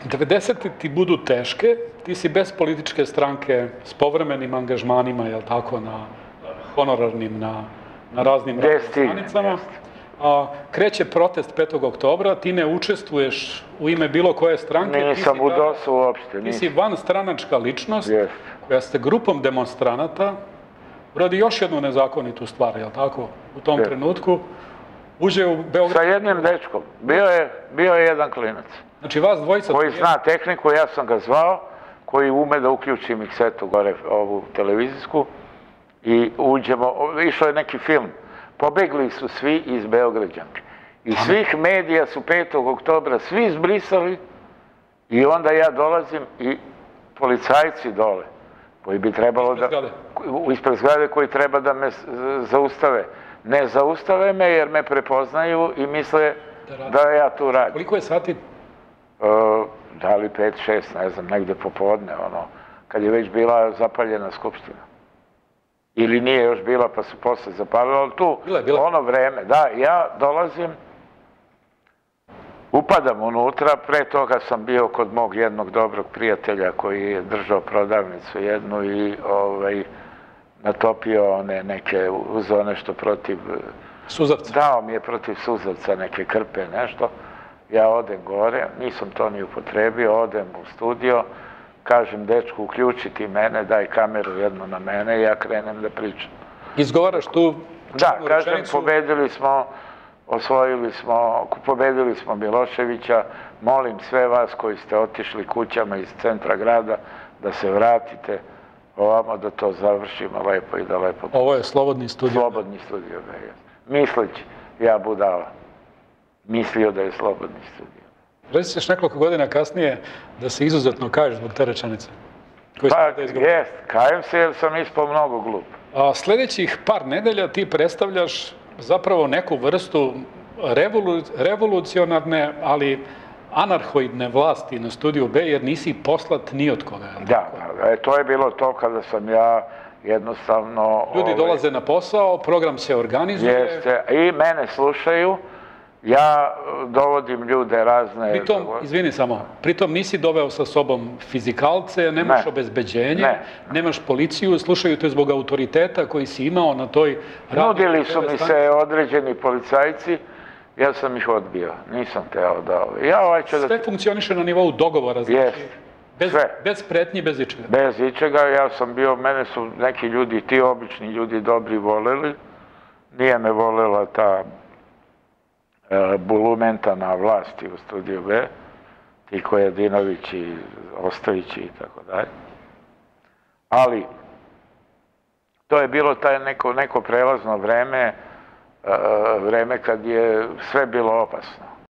90. ti budu teške, ti si bez političke stranke, s povremenim angažmanima, jel tako, na honorarnim, na raznim stranicama. Kreće protest 5. oktobra, ti ne učestvuješ u ime bilo koje stranke. Nisam u DOS-u uopšte. Ti si vanstranačka ličnost, koja ste grupom demonstranata uradi još jednu nezakonitu stvar, jel tako, u tom trenutku. Uđe u Beograd... Sa jednim dečkom. Bio je jedan klinac. Znači vas dvojica... Koji zna tehniku, ja sam ga zvao, koji ume da uključi miksetu gore, ovu televizijsku, i uđemo, išao je neki film. Pobegli su svi iz Beograđanke. I svih medija su 5. oktobra svi izbrisali i onda ja dolazim i policajci dole, koji bi trebalo da... Ispred zgrade koji treba da me zaustave. Ne zaustave me jer me prepoznaju i misle da ja tu radim. Koliko je sati? Da li 5, 6, ne znam, negde popodne, kad je već bila zapaljena skupština. Ili nije još bila, pa su posle zapalili, ali tu, ono vreme, da, ja dolazim, upadam unutra, pre toga sam bio kod mog jednog dobrog prijatelja koji je držao prodavnicu jednu i natopio neke, uzeo nešto protiv... Suzavca? Dao mi je protiv suzavca neke krpe, nešto. Ja odem gore, nisam to ni upotrebio, odem u studio, kažem dečku, uključi ti mene, daj kameru jednu na mene i ja krenem da pričam. Izgovaraš tu... Da, kažem, pobedili smo, osvojili smo, pobedili smo Miloševića, molim sve vas koji ste otišli kućama iz centra grada da se vratite ovamo, da to završimo lepo i da lepo... Ovo je Slobodni studio. Slobodni studio, da je. Misleći, ja budala, mislio da je Slobodni studio. Reci ćeš nekoliko godina kasnije da se izuzetno kaješ zbog te rečenice. Pa, jest, kajem se jer sam ispao mnogo glup. Sljedećih par nedelja ti predstavljaš zapravo neku vrstu revolucionarne, ali anarhoidne vlasti na Studiju B, jer nisi poslat ni od koga. Da, to je bilo to kada sam ja jednostavno... Ljudi dolaze na posao, program se organizuje. Jeste, i mene slušaju. Ja dovodim ljude razne... Pritom, izvini samo, pritom nisi doveo sa sobom fizikalce, nemaš obezbeđenje, nemaš policiju, slušaju te zbog autoriteta koji si imao na toj... Nudili su mi se određeni policajci, ja sam ih odbio, nisam teo da... Sve funkcioniše na nivou dogovora, znači, bez pretnji, bez ičega. Bez ičega, ja sam bio, mene su neki ljudi, ti obični ljudi dobri voleli, nije me volela ta bulumenta na vlasti u Studiju B, ti Kojadinović i Ostojić i tako dalje. Ali, to je bilo taj neko prelazno vreme, vreme kad je sve bilo opasno.